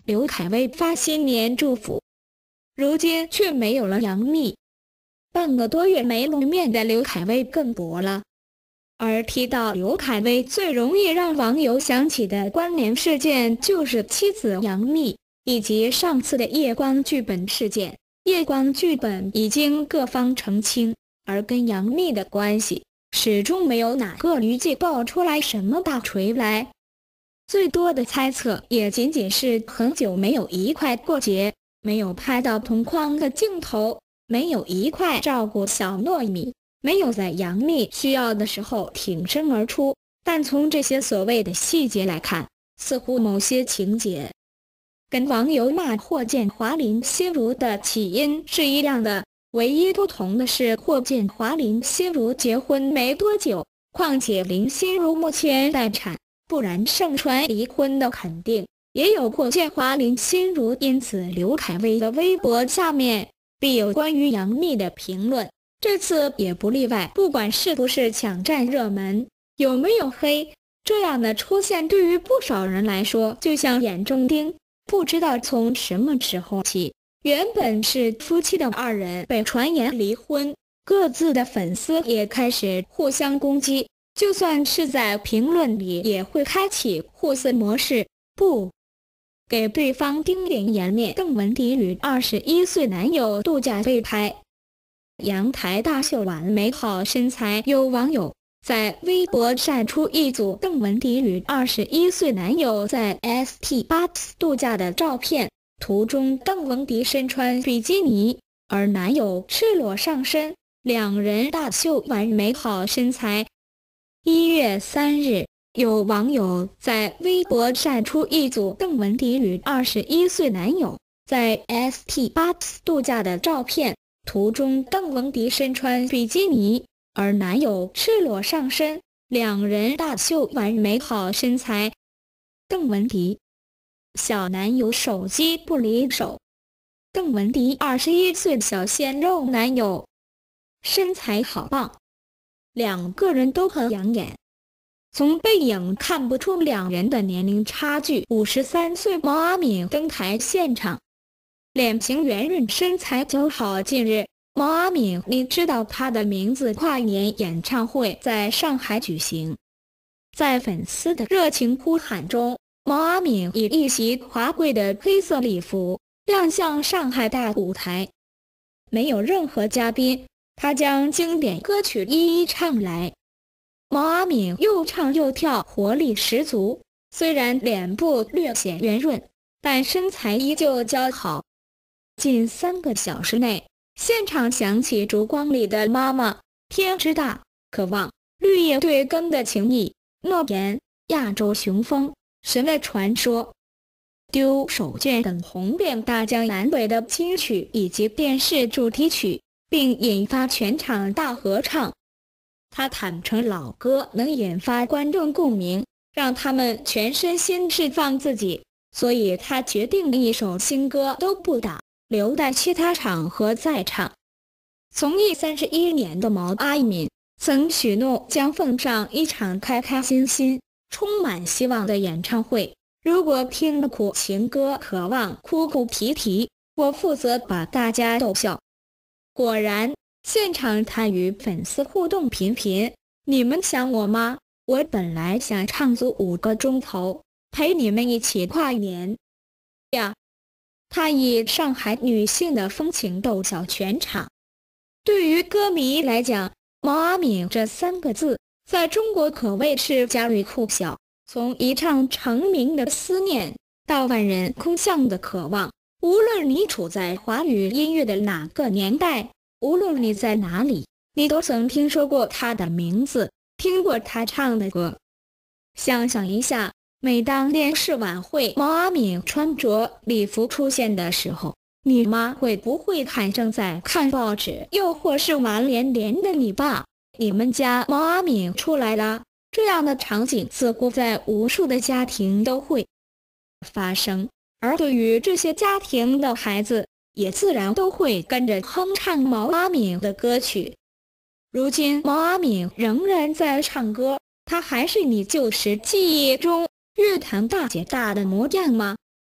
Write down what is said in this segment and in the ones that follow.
刘恺威发新年祝福。如今却没有了杨幂，半个多月没露面的刘恺威更薄了。而提到刘恺威，最容易让网友想起的关联事件就是妻子杨幂，以及上次的夜光剧本事件。夜光剧本已经各方澄清，而跟杨幂的关系始终没有哪个娱界爆出来什么大锤来。最多的猜测也仅仅是很久没有一块过节，没有拍到同框的镜头，没有一块照顾小糯米，没有在杨幂需要的时候挺身而出。但从这些所谓的细节来看，似乎某些情节跟网友骂霍建华林心如的起因是一样的，唯一不同的是霍建华林心如结婚没多久，况且林心如目前待产，不然盛传离婚的肯定也有霍建华林心如。因此刘恺威的微博下面必有关于杨幂的评论，这次也不例外。不管是不是抢占热门，有没有黑，这样的出现对于不少人来说就像眼中钉。不知道从什么时候起，原本是夫妻的二人被传言离婚，各自的粉丝也开始互相攻击，就算是在评论里也会开启互撕模式，不给对方丁点颜面。邓文迪与21岁男友度假被拍，阳台大秀完美好身材，有网友在微博晒出一组邓文迪与21岁男友在 ST8 度假的照片，图中邓文迪身穿比基尼，而男友赤裸上身，两人大秀完美好身材。1月3日，有网友在微博晒出一组邓文迪与21岁男友在 ST8 度假的照片，图中邓文迪身穿比基尼，而男友赤裸上身，两人大秀完美好身材。邓文迪小男友手机不离手，邓文迪21岁小鲜肉男友身材好棒，两个人都很养眼。从背影看不出两人的年龄差距。53岁毛阿敏登台现场，脸型圆润，身材姣好。近日毛阿敏，你知道她的名字，跨年演唱会在上海举行，在粉丝的热情呼喊中，毛阿敏以一袭华贵的黑色礼服亮相上海大舞台，没有任何嘉宾，她将经典歌曲一一唱来。毛阿敏又唱又跳，活力十足，虽然脸部略显圆润，但身材依旧姣好。近3个小时内，现场响起烛光里的妈妈、天之大、渴望、绿叶对根的情谊、诺言、亚洲雄风、神的传说、丢手绢等红遍大江南北的金曲以及电视主题曲，并引发全场大合唱。他坦诚老歌能引发观众共鸣，让他们全身心释放自己，所以他决定一首新歌都不打，留待其他场合再唱。从艺31年的毛阿敏曾许诺将奉上一场开开心心、充满希望的演唱会，如果听了苦情歌渴望哭哭啼啼，我负责把大家逗笑。果然现场他与粉丝互动频频，你们想我吗？我本来想唱足5个钟头，陪你们一起跨年呀。他以上海女性的风情逗笑全场。对于歌迷来讲，毛阿敏这3个字在中国可谓是家喻户晓，从一唱成名的思念到万人空巷的渴望，无论你处在华语音乐的哪个年代，无论你在哪里，你都曾听说过他的名字，听过他唱的歌。想象一下，每当电视晚会毛阿敏穿着礼服出现的时候，你妈会不会喊正在看报纸，又或是满连连的你爸，你们家毛阿敏出来了？这样的场景似乎在无数的家庭都会发生，而对于这些家庭的孩子，也自然都会跟着哼唱毛阿敏的歌曲。如今毛阿敏仍然在唱歌，她还是你旧时记忆中乐坛大姐大的模样吗？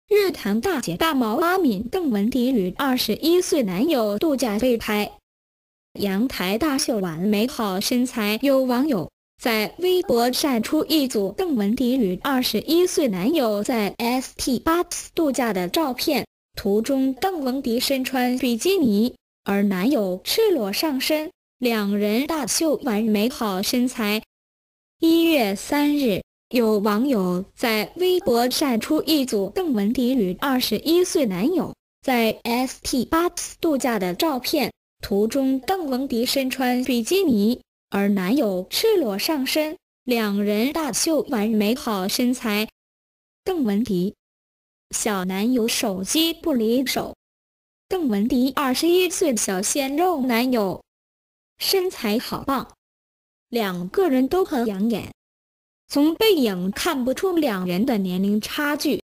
乐坛大姐大毛阿敏邓文迪与21岁男友度假被拍，阳台大秀完美好身材。有网友在微博晒出一组邓文迪与21岁男友在 ST8 度假的照片，图中邓文迪身穿比基尼，而男友赤裸上身，两人大秀完美好身材。1月3日，有网友在微博晒出一组邓文迪与21岁男友在 ST8 度假的照片，图中邓文迪身穿比基尼，而男友赤裸上身，两人大秀完美好身材。邓文迪：小男友手机不离手。邓文迪21岁小鲜肉男友，身材好棒，两个人都很养眼。从背影看不出两人的年龄差距。